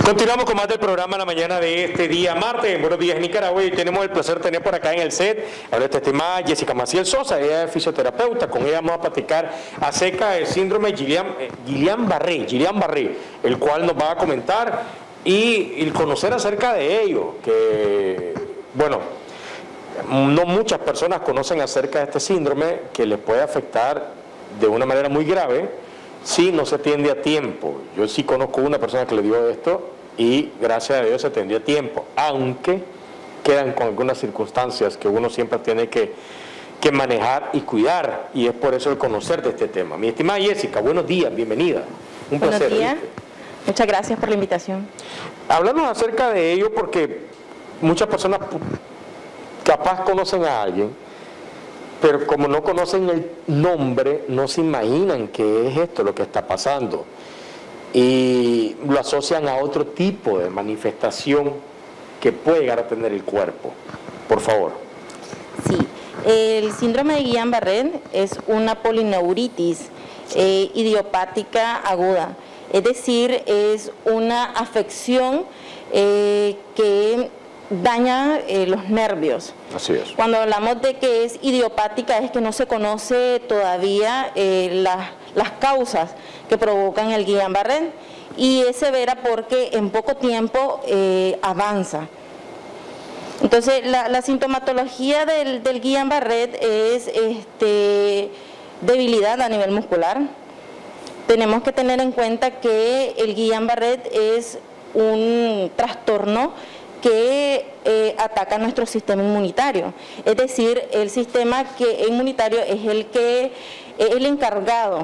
Continuamos con más del programa la mañana de este día martes. Buenos días, Nicaragua. Y tenemos el placer de tener por acá en el set a nuestra estimada Jessica Maciel Sosa. Ella es fisioterapeuta. Con ella vamos a platicar acerca del síndrome Guillain-Barré, el cual nos va a comentar y conocer acerca de ello. Que, bueno, no muchas personas conocen acerca de este síndrome que les puede afectar de una manera muy grave si no se atiende a tiempo. Yo sí conozco una persona que le dio esto y gracias a Dios se atendió a tiempo, aunque quedan con algunas circunstancias que uno siempre tiene que manejar y cuidar, y es por eso el conocer de este tema. Mi estimada Jessica, buenos días, bienvenida. Un placer. Buenos días, muchas gracias por la invitación. Háblanos acerca de ello, porque muchas personas capaz conocen a alguien, pero como no conocen el nombre, no se imaginan qué es esto lo que está pasando. Y lo asocian a otro tipo de manifestación que puede llegar a tener el cuerpo. Por favor. Sí, el síndrome de Guillain-Barré es una polineuritis idiopática aguda. Es decir, es una afección que daña los nervios. Así es. Cuando hablamos de que es idiopática es que no se conoce todavía las causas que provocan el Guillain-Barré, y es severa porque en poco tiempo avanza. Entonces la sintomatología del Guillain-Barré es debilidad a nivel muscular. Tenemos que tener en cuenta que el Guillain-Barré es un trastorno que ataca nuestro sistema inmunitario. Es decir, el sistema inmunitario es el encargado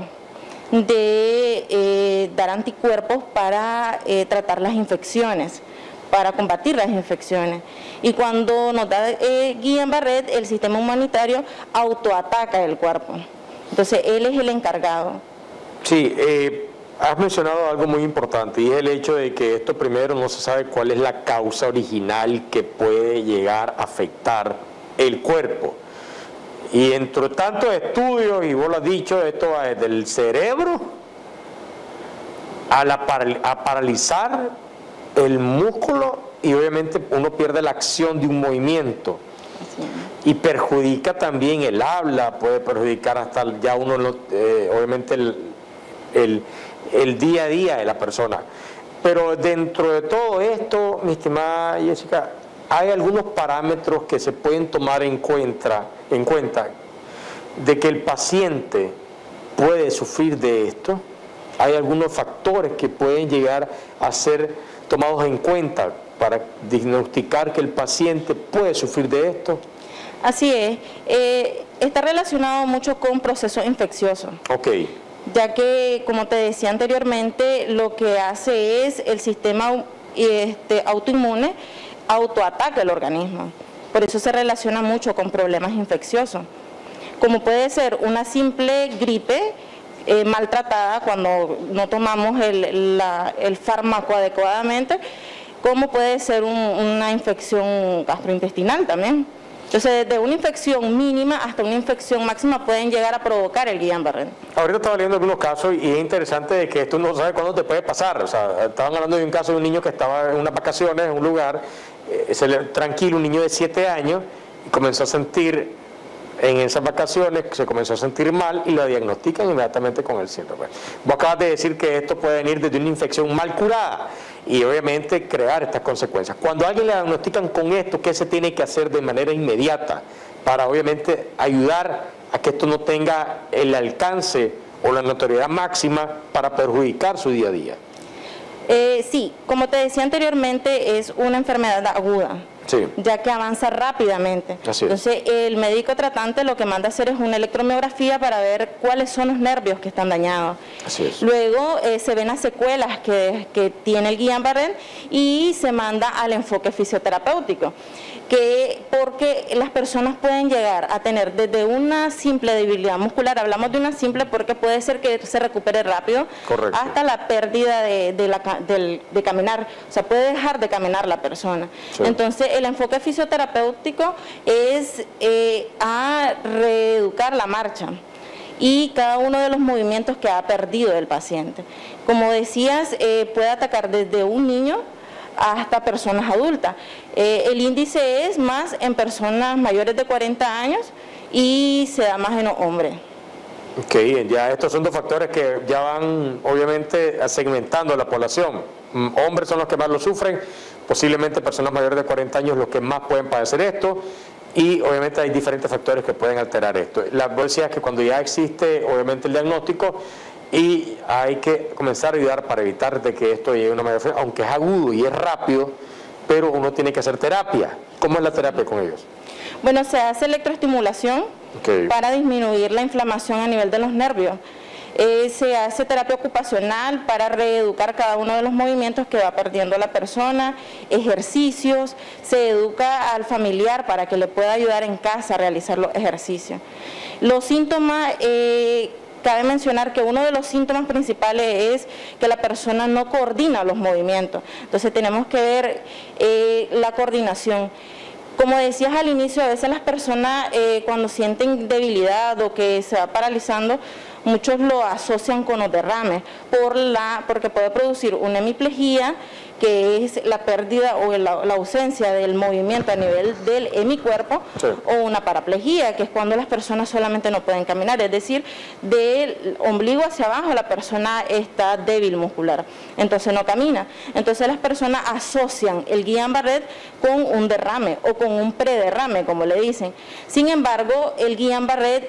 de dar anticuerpos para tratar las infecciones, para combatir las infecciones. Y cuando nos da Guillain-Barré, el sistema inmunitario autoataca el cuerpo. Entonces, él es el encargado. Sí, has mencionado algo muy importante, y es el hecho de que esto primero no se sabe cuál es la causa original que puede llegar a afectar el cuerpo. Y entre tantos estudios, y vos lo has dicho, esto va desde el cerebro a paralizar el músculo, y obviamente uno pierde la acción de un movimiento. Y perjudica también el habla, puede perjudicar hasta ya uno, obviamente el día a día de la persona. Pero dentro de todo esto, mi estimada Jessica, hay algunos parámetros que se pueden tomar en cuenta de que el paciente puede sufrir de esto. Hay algunos factores que pueden llegar a ser tomados en cuenta para diagnosticar que el paciente puede sufrir de esto. Así es, está relacionado mucho con procesos infecciosos. Ok. Ya que, como te decía anteriormente, lo que hace es el sistema autoinmune autoataca el organismo. Por eso se relaciona mucho con problemas infecciosos, como puede ser una simple gripe maltratada cuando no tomamos el fármaco adecuadamente, como puede ser una infección gastrointestinal también. Entonces, desde una infección mínima hasta una infección máxima pueden llegar a provocar el Guillain-Barré. Ahorita estaba leyendo algunos casos y es interesante de que esto no sabe cuándo te puede pasar. O sea, estaban hablando de un caso de un niño que estaba en unas vacaciones en un lugar, tranquilo, un niño de 7 años, y comenzó a sentir, en esas vacaciones, se comenzó a sentir mal y lo diagnostican inmediatamente con el síndrome. Vos acabas de decir que esto puede venir desde una infección mal curada y obviamente crear estas consecuencias. Cuando a alguien le diagnostican con esto, ¿qué se tiene que hacer de manera inmediata para obviamente ayudar a que esto no tenga el alcance o la notoriedad máxima para perjudicar su día a día? Sí, como te decía anteriormente, es una enfermedad aguda. Sí. Ya que avanza rápidamente. Entonces, el médico tratante lo que manda a hacer es una electromiografía para ver cuáles son los nervios que están dañados. Así es. Luego se ven las secuelas que tiene el Guillain-Barré y se manda al enfoque fisioterapéutico. Porque las personas pueden llegar a tener desde una simple debilidad muscular, hablamos de una simple porque puede ser que se recupere rápido, correcto, hasta la pérdida de caminar, o sea, puede dejar de caminar la persona. Sí. Entonces, el enfoque fisioterapéutico es a reeducar la marcha y cada uno de los movimientos que ha perdido el paciente. Como decías, puede atacar desde un niño hasta personas adultas. El índice es más en personas mayores de 40 años y se da más en los hombres. Ok, ya estos son dos factores que ya van obviamente segmentando la población. Hombres son los que más lo sufren, posiblemente personas mayores de 40 años los que más pueden padecer esto, y obviamente hay diferentes factores que pueden alterar esto. La decía es que cuando ya existe obviamente el diagnóstico, y hay que comenzar a ayudar para evitar de que esto llegue a una mayor frecuencia, aunque es agudo y es rápido, pero uno tiene que hacer terapia. ¿Cómo es la terapia con ellos? Bueno, se hace electroestimulación para disminuir la inflamación a nivel de los nervios. Se hace terapia ocupacional para reeducar cada uno de los movimientos que va perdiendo la persona, ejercicios, se educa al familiar para que le pueda ayudar en casa a realizar los ejercicios. Los síntomas, cabe mencionar que uno de los síntomas principales es que la persona no coordina los movimientos, entonces tenemos que ver la coordinación. Como decías al inicio, a veces las personas cuando sienten debilidad o que se va paralizando, muchos lo asocian con los derrames, porque puede producir una hemiplegia, que es la pérdida o la ausencia del movimiento a nivel del hemicuerpo, sí, o una paraplegia, que es cuando las personas solamente no pueden caminar, es decir, del ombligo hacia abajo la persona está débil muscular, entonces no camina. Entonces las personas asocian el Guillain-Barré con un derrame o con un prederrame, como le dicen. Sin embargo, el Guillain-Barré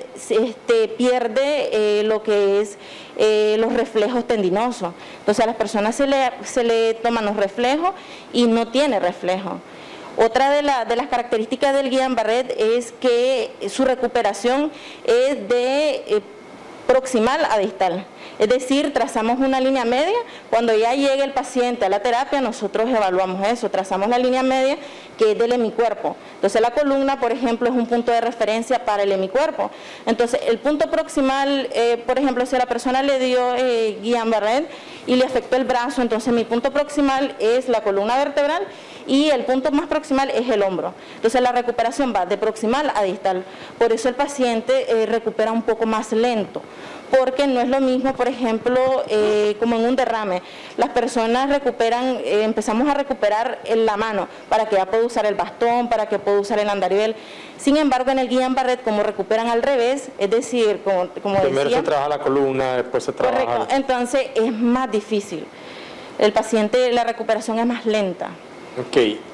pierde lo que es los reflejos tendinosos. Entonces a las personas se le toman los reflejos y no tiene reflejo. Otra de las características del Guillain-Barré es que su recuperación es de proximal a distal. Es decir, trazamos una línea media, cuando ya llegue el paciente a la terapia, nosotros evaluamos eso, trazamos la línea media que es del hemicuerpo. Entonces la columna, por ejemplo, es un punto de referencia para el hemicuerpo. Entonces el punto proximal, por ejemplo, si a la persona le dio Guillain-Barré y le afectó el brazo, entonces mi punto proximal es la columna vertebral y el punto más proximal es el hombro. Entonces la recuperación va de proximal a distal. Por eso el paciente recupera un poco más lento, porque no es lo mismo, por ejemplo, como en un derrame. Las personas recuperan, empezamos a recuperar en la mano para que ya pueda usar el bastón, para que pueda usar el andarivel. Sin embargo, en el Guillain-Barré, como recuperan al revés, es decir, como primero decía, se trabaja la columna, después se trabaja... Correcto, entonces es más difícil. El paciente, la recuperación es más lenta. Ok,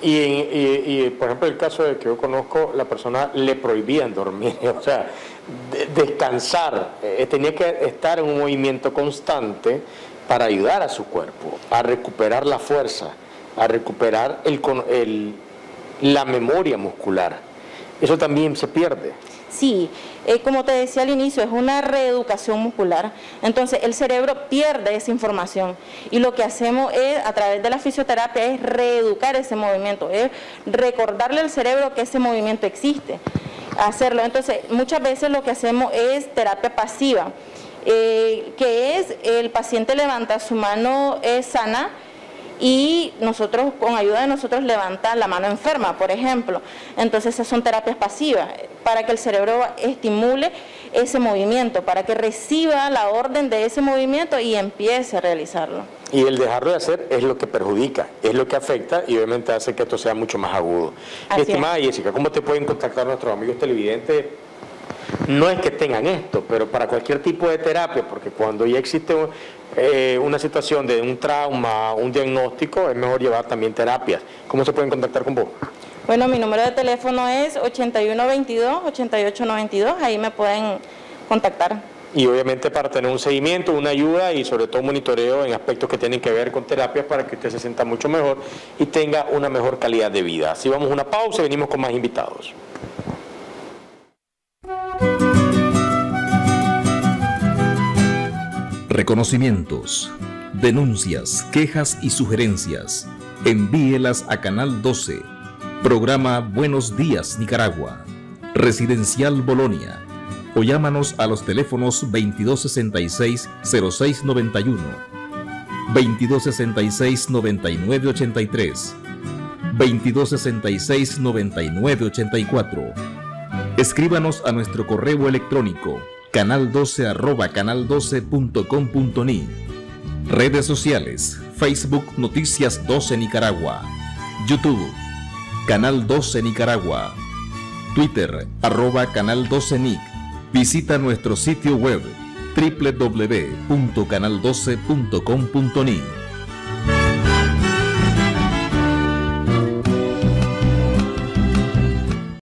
y por ejemplo el caso de que yo conozco, la persona le prohibían dormir, o sea, descansar, tenía que estar en un movimiento constante para ayudar a su cuerpo, a recuperar la fuerza, a recuperar la memoria muscular. Eso también se pierde. Sí, como te decía al inicio, es una reeducación muscular, entonces el cerebro pierde esa información y lo que hacemos es, a través de la fisioterapia, es reeducar ese movimiento, es recordarle al cerebro que ese movimiento existe, hacerlo. Entonces muchas veces lo que hacemos es terapia pasiva, que es el paciente levanta su mano sana y nosotros, con ayuda de nosotros, levanta la mano enferma, por ejemplo. Entonces esas son terapias pasivas, para que el cerebro estimule ese movimiento, para que reciba la orden de ese movimiento y empiece a realizarlo. Y el dejarlo de hacer es lo que perjudica, es lo que afecta y obviamente hace que esto sea mucho más agudo. Estimada Jessica, ¿cómo te pueden contactar nuestros amigos televidentes? No es que tengan esto, pero para cualquier tipo de terapia, porque cuando ya existe una situación de un trauma, un diagnóstico, es mejor llevar también terapias. ¿Cómo se pueden contactar con vos? Bueno, mi número de teléfono es 8122-8892, ahí me pueden contactar. Y obviamente para tener un seguimiento, una ayuda y sobre todo un monitoreo en aspectos que tienen que ver con terapias para que usted se sienta mucho mejor y tenga una mejor calidad de vida. Así vamos a una pausa y venimos con más invitados. Reconocimientos, denuncias, quejas y sugerencias. Envíelas a Canal 12. Programa Buenos Días Nicaragua. Residencial Bolonia. O llámanos a los teléfonos 2266-0691, 2266-9983, 2266-9984. Escríbanos a nuestro correo electrónico canal12@canal12.com.ni. Redes sociales: Facebook Noticias 12 Nicaragua, YouTube Canal 12 Nicaragua, Twitter @Canal 12 Nic. Visita nuestro sitio web www.canal12.com.ni.